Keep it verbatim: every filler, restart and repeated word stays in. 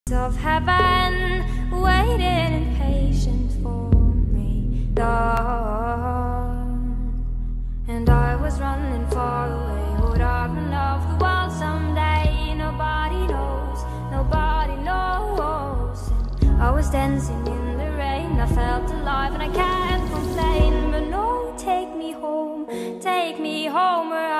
of heaven waiting impatient for me, Lord. And I was running far away. Would I run off the world someday? Nobody knows, nobody knows. And I was dancing in the rain. I felt alive and I can't complain. But no, take me home, take me home where